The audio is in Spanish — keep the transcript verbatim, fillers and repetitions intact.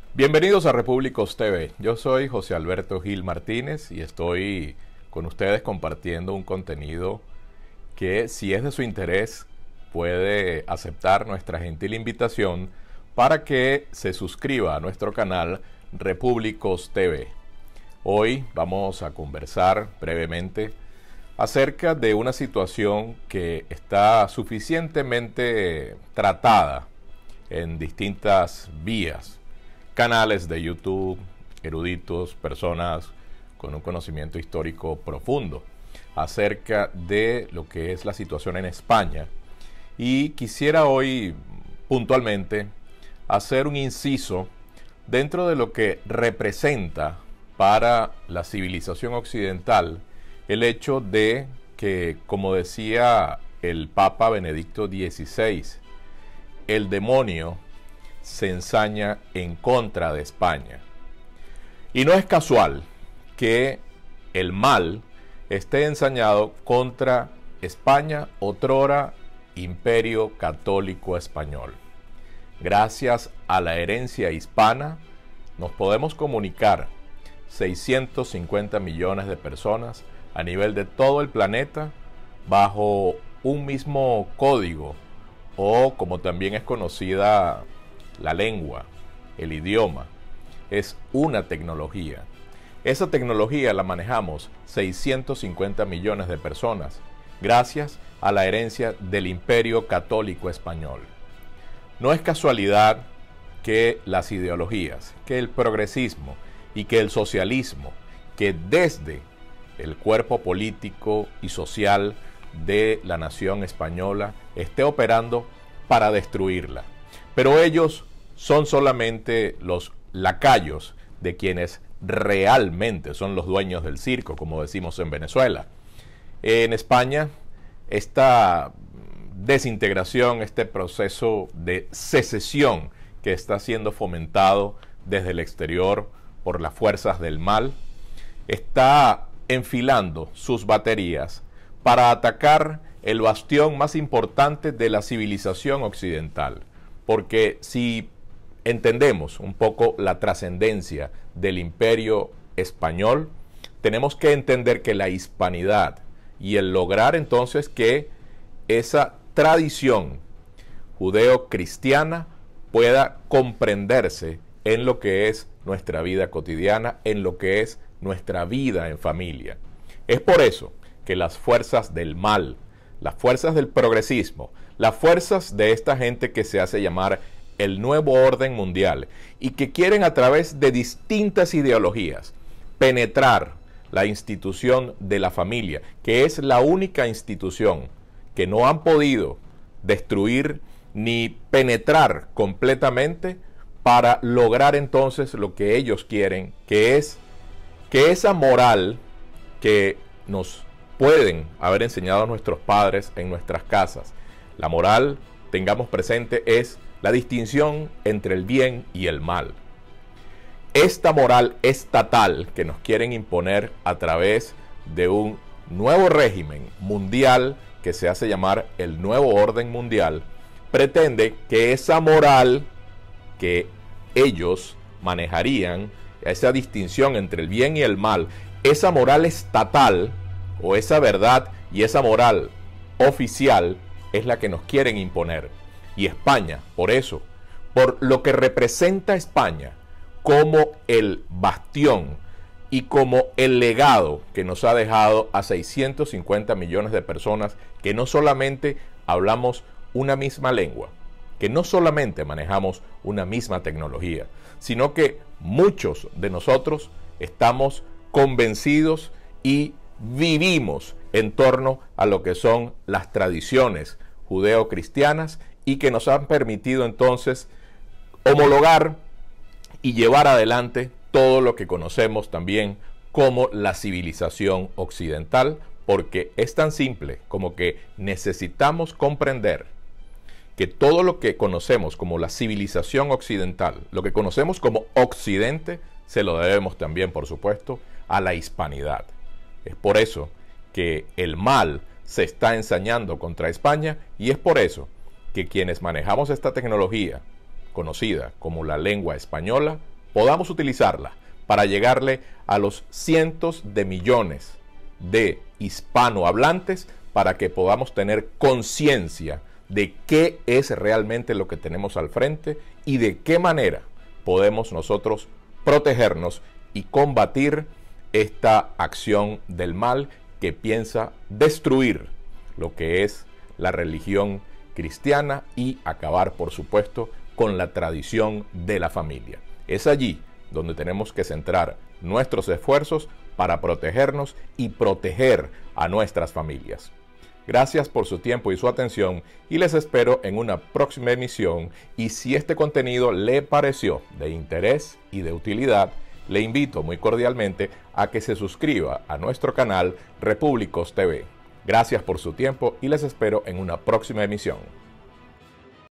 Bienvenidos a Repúblicos T V. Yo soy José Alberto Gil Martínez y estoy con ustedes compartiendo un contenido que, si es de su interés, puede aceptar nuestra gentil invitación para que se suscriba a nuestro canal Repúblicos T V. Hoy vamos a conversar brevemente acerca de una situación que está suficientemente tratada en distintas vías, canales de YouTube, eruditos, personas con un conocimiento histórico profundo acerca de lo que es la situación en España. Y quisiera hoy puntualmente hacer un inciso dentro de lo que representa para la civilización occidental el hecho de que, como decía el Papa Benedicto dieciséis, el demonio se ensaña en contra de España. Y no es casual que el mal esté ensañado contra España, otrora Imperio Católico Español. Gracias a la herencia hispana nos podemos comunicar seiscientos cincuenta millones de personas a nivel de todo el planeta bajo un mismo código, o como también es conocida la lengua, el idioma. Es una tecnología. Esa tecnología la manejamos seiscientos cincuenta millones de personas gracias a la herencia del Imperio Católico Español. No es casualidad que las ideologías, que el progresismo y que el socialismo, que desde el cuerpo político y social de la nación española esté operando para destruirla. Pero ellos son solamente los lacayos de quienes realmente son los dueños del circo, como decimos en Venezuela. En España, esta desintegración, este proceso de secesión que está siendo fomentado desde el exterior por las fuerzas del mal, está enfilando sus baterías para atacar el bastión más importante de la civilización occidental. Porque si entendemos un poco la trascendencia del Imperio español, tenemos que entender que la hispanidad y el lograr entonces que esa tradición judeo-cristiana pueda comprenderse en lo que es nuestra vida cotidiana, en lo que es nuestra vida en familia. Es por eso que las fuerzas del mal, las fuerzas del progresismo, las fuerzas de esta gente que se hace llamar el nuevo orden mundial y que quieren a través de distintas ideologías penetrar la institución de la familia, que es la única institución que no han podido destruir ni penetrar completamente para lograr entonces lo que ellos quieren, que es que esa moral que nos pueden haber enseñado nuestros padres en nuestras casas, la moral, tengamos presente, es la distinción entre el bien y el mal. Esta moral estatal que nos quieren imponer a través de un nuevo régimen mundial que se hace llamar el nuevo orden mundial, pretende que esa moral que ellos manejarían, esa distinción entre el bien y el mal, esa moral estatal o esa verdad y esa moral oficial es la que nos quieren imponer. Y España, por eso, por lo que representa España como el bastión y como el legado que nos ha dejado a seiscientos cincuenta millones de personas que no solamente hablamos una misma lengua, que no solamente manejamos una misma tecnología, sino que muchos de nosotros estamos convencidos y vivimos en torno a lo que son las tradiciones judeo-cristianas y que nos han permitido entonces homologar y llevar adelante todo lo que conocemos también como la civilización occidental, porque es tan simple como que necesitamos comprender que todo lo que conocemos como la civilización occidental, lo que conocemos como Occidente, se lo debemos también, por supuesto, a la hispanidad. Es por eso que el mal se está ensañando contra España y es por eso que quienes manejamos esta tecnología conocida como la lengua española podamos utilizarla para llegarle a los cientos de millones de hispanohablantes para que podamos tener conciencia de qué es realmente lo que tenemos al frente y de qué manera podemos nosotros protegernos y combatir esta acción del mal que piensa destruir lo que es la religión cristiana y acabar, por supuesto, con la tradición de la familia. Es allí donde tenemos que centrar nuestros esfuerzos para protegernos y proteger a nuestras familias. Gracias por su tiempo y su atención y les espero en una próxima emisión, y si este contenido le pareció de interés y de utilidad, le invito muy cordialmente a que se suscriba a nuestro canal Repúblicos T V. Gracias por su tiempo y les espero en una próxima emisión.